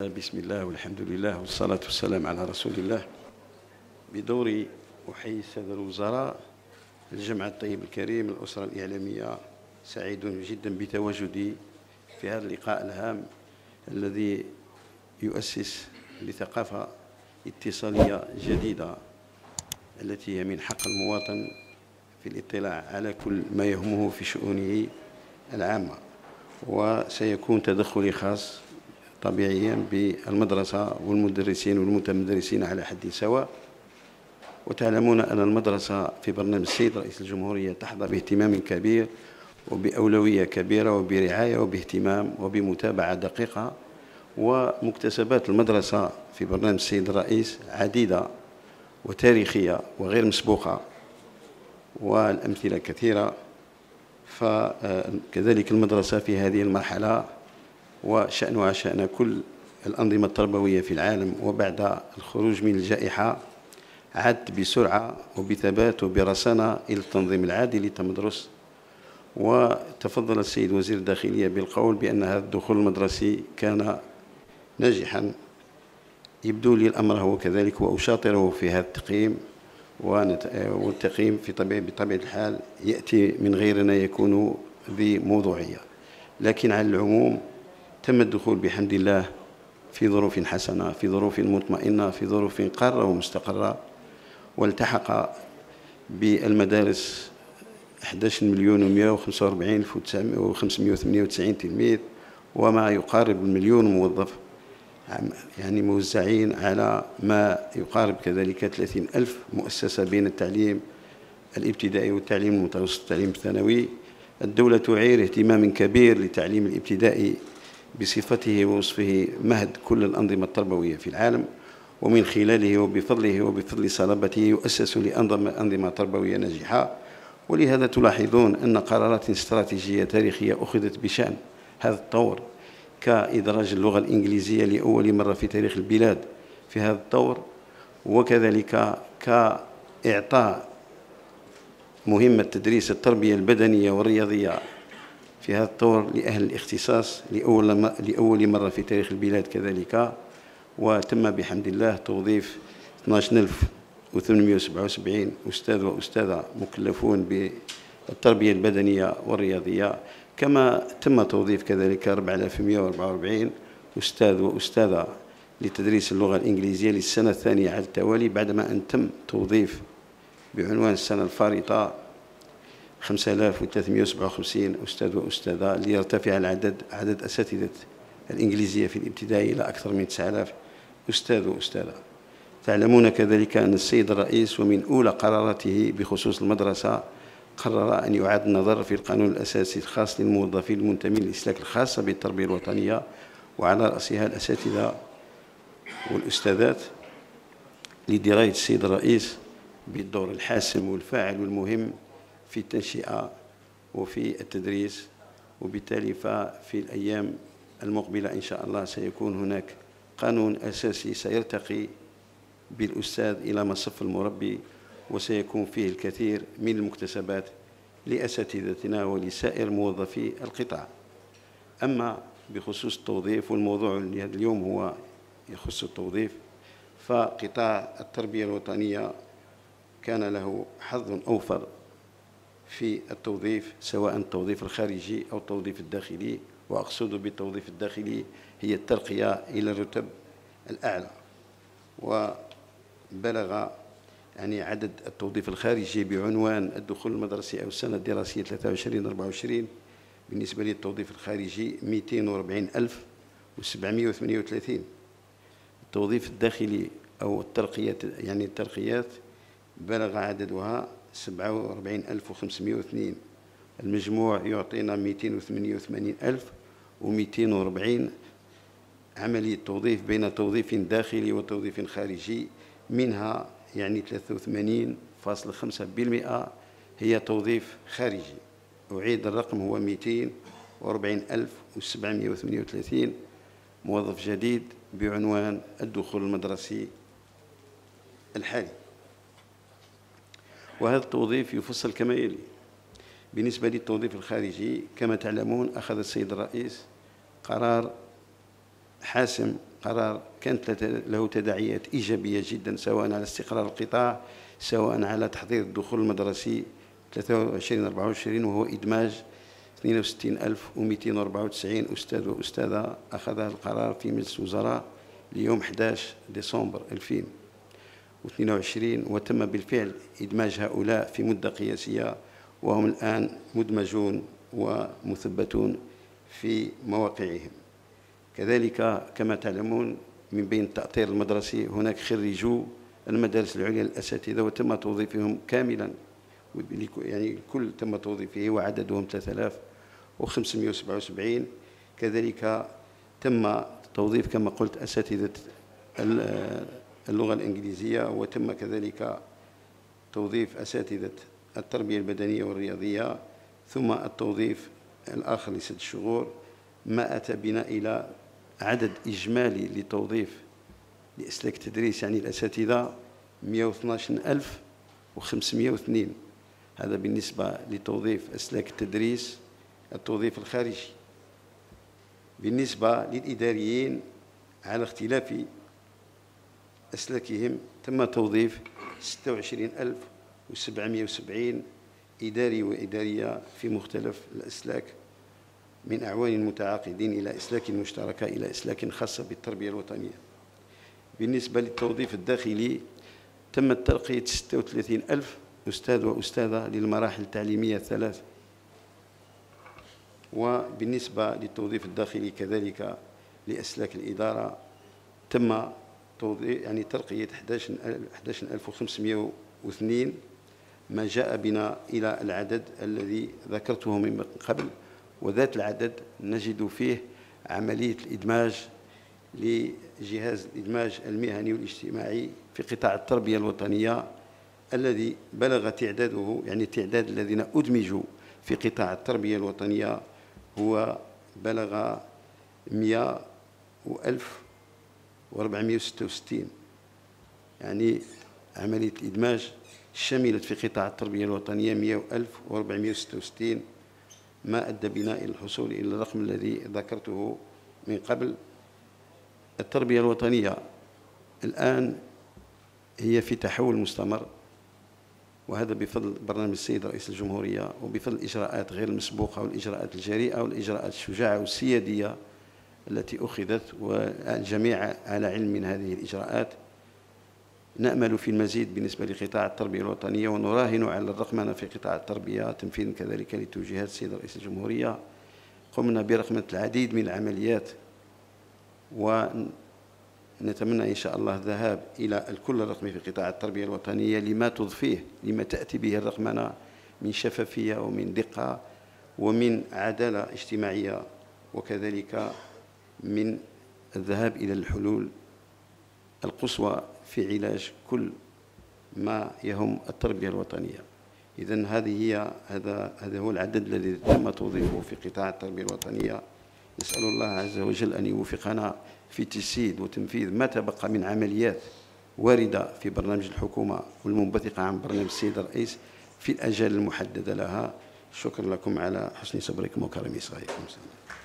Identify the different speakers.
Speaker 1: بسم الله والحمد لله والصلاة والسلام على رسول الله. بدوري أحيي السادة الوزراء، الجمع الطيب الكريم، الأسرة الإعلامية. سعيد جدا بتواجدي في هذا اللقاء الهام الذي يؤسس لثقافة اتصالية جديدة التي هي من حق المواطن في الاطلاع على كل ما يهمه في شؤونه العامة. وسيكون تدخلي خاص طبيعيا بالمدرسة والمدرسين والمتمدرسين على حد سواء. وتعلمون أن المدرسة في برنامج السيد رئيس الجمهورية تحظى باهتمام كبير وبأولوية كبيرة وبرعاية وباهتمام وبمتابعة دقيقة. ومكتسبات المدرسة في برنامج السيد الرئيس عديدة وتاريخية وغير مسبوقة، والأمثلة كثيرة. فكذلك المدرسة في هذه المرحلة وشأنها شأن كل الأنظمة التربوية في العالم، وبعد الخروج من الجائحة عاد بسرعة وبثبات وبرصانة إلى التنظيم العادي للتمدرس. وتفضل السيد وزير الداخلية بالقول بأن هذا الدخول المدرسي كان ناجحا. يبدو لي الأمر هو كذلك، وأشاطره في هذا التقييم. والتقييم بطبيعة الحال يأتي من غيرنا، يكون بموضوعية. لكن على العموم تم الدخول بحمد الله في ظروف حسنة، في ظروف مطمئنة، في ظروف قارة ومستقرة. والتحق بالمدارس 11,145,598 تلميذ، وما يقارب 1,000,000 موظف، يعني موزعين على ما يقارب كذلك 30,000 مؤسسة بين التعليم الابتدائي والتعليم المتوسط والتعليم الثانوي. الدولة تعير اهتمام كبير للتعليم الابتدائي بصفته ووصفه مهد كل الأنظمة التربوية في العالم، ومن خلاله وبفضله وبفضل صلابته يؤسس لأنظمة تربوية ناجحة. ولهذا تلاحظون أن قرارات استراتيجية تاريخية أخذت بشأن هذا الطور، كإدراج اللغة الإنجليزية لأول مرة في تاريخ البلاد في هذا الطور، وكذلك كإعطاء مهمة تدريس التربية البدنية والرياضية في هذا الطور لأهل الاختصاص لأول مرة في تاريخ البلاد كذلك. وتم بحمد الله توظيف 12,877 أستاذ وأستاذة مكلفون بالتربية البدنية والرياضية، كما تم توظيف كذلك 4,144 أستاذ وأستاذة لتدريس اللغة الإنجليزية للسنة الثانية على التوالي، بعدما أن تم توظيف بعنوان السنة الفارطة 5,357 أستاذ وأستاذة، ليرتفع عدد أساتذة الإنجليزية في الابتدائي إلى أكثر من 9,000 أستاذ وأستاذة. تعلمون كذلك أن السيد الرئيس ومن أولى قراراته بخصوص المدرسة قرر أن يعاد النظر في القانون الأساسي الخاص للموظفين المنتمين للإسلاك الخاصة بالتربية الوطنية، وعلى رأسها الأساتذة والأستاذات، لدراية السيد الرئيس بالدور الحاسم والفاعل والمهم في التنشئة وفي التدريس. وبالتالي ففي الأيام المقبلة إن شاء الله سيكون هناك قانون أساسي سيرتقي بالأستاذ إلى مصف المربي، وسيكون فيه الكثير من المكتسبات لأساتذتنا ولسائر موظفي القطاع. أما بخصوص التوظيف، والموضوع اليوم هو يخص التوظيف، فقطاع التربية الوطنية كان له حظ أوفر في التوظيف، سواء التوظيف الخارجي أو التوظيف الداخلي. وأقصد بالتوظيف الداخلي هي الترقية إلى الرتب الأعلى. وبلغ يعني عدد التوظيف الخارجي بعنوان الدخول المدرسي أو السنة الدراسية 23-24 بالنسبة للتوظيف الخارجي 240,738. التوظيف الداخلي أو الترقيات، يعني الترقيات، بلغ عددها 47,502. المجموع يعطينا 288,240 عملية توظيف بين توظيف داخلي وتوظيف خارجي، منها يعني 83.5% هي توظيف خارجي. أعيد الرقم، هو 240,738 موظف جديد بعنوان الدخول المدرسي الحالي. وهذا التوظيف يفصل كما يلي. بالنسبة للتوظيف الخارجي، كما تعلمون أخذ السيد الرئيس قرار حاسم قرار كانت له تداعيات إيجابية جدا، سواء على استقرار القطاع، سواء على تحضير الدخول المدرسي 23/24، وهو إدماج 62294 أستاذ وأستاذة. أخذ القرار في مجلس الوزراء ليوم 11 ديسمبر 2022، وتم بالفعل إدماج هؤلاء في مدة قياسية، وهم الآن مدمجون ومثبتون في مواقعهم. كذلك كما تعلمون من بين التأطير المدرسي هناك خريجو المدارس العليا للأساتذة وتم توظيفهم كاملا، يعني الكل تم توظيفه وعددهم 3577. كذلك تم توظيف كما قلت أساتذة اللغة الإنجليزية، وتم كذلك توظيف أساتذة التربية البدنية والرياضية، ثم التوظيف الآخر ل6 شهور، ما أتى بنا إلى عدد إجمالي لتوظيف لأسلاك التدريس يعني الأساتذة 112502. هذا بالنسبة لتوظيف أسلاك التدريس التوظيف الخارجي. بالنسبة للإداريين على اختلاف أسلاكهم تم توظيف 26770 إداري وإدارية في مختلف الأسلاك، من أعوان متعاقدين إلى أسلاك مشتركة إلى أسلاك خاصة بالتربية الوطنية. بالنسبة للتوظيف الداخلي تم ترقية 36000 أستاذ وأستاذة للمراحل التعليمية الثلاث. وبالنسبة للتوظيف الداخلي كذلك لأسلاك الإدارة تم توظيف يعني ترقية 11502، ما جاء بنا إلى العدد الذي ذكرته من قبل، وذات العدد نجد فيه عملية الإدماج لجهاز الإدماج المهني والاجتماعي في قطاع التربية الوطنية، الذي بلغ تعداده يعني تعداد الذين أدمجوا في قطاع التربية الوطنية هو بلغ 100,466. يعني عملية الإدماج شملت في قطاع التربية الوطنية 100,466، ما أدى بنا إلى الحصول إلى الرقم الذي ذكرته من قبل. التربية الوطنية الآن هي في تحول مستمر، وهذا بفضل برنامج السيد رئيس الجمهورية وبفضل الإجراءات غير المسبوقة والإجراءات الجريئة والإجراءات الشجاعة والسيادية التي أخذت، والجميع على علم من هذه الإجراءات. نأمل في المزيد بالنسبة لقطاع التربية الوطنية، ونراهن على الرقمنة في قطاع التربية تنفيذا كذلك لتوجيهات السيد رئيس الجمهورية. قمنا برقمنة العديد من العمليات، ونتمنى إن شاء الله الذهاب إلى الكل الرقمي في قطاع التربية الوطنية لما تضفيه لما تأتي به الرقمنة من شفافية ومن دقة ومن عدالة اجتماعية، وكذلك من الذهاب إلى الحلول القصوى في علاج كل ما يهم التربية الوطنية. إذن هذا هو العدد الذي تم توظيفه في قطاع التربية الوطنية. نسأل الله عز وجل أن يوفقنا في تجسيد وتنفيذ ما تبقى من عمليات واردة في برنامج الحكومة والمنبثقة عن برنامج السيد الرئيس في الأجال المحددة لها. شكرا لكم على حسن صبركم وكرم إصغائكم.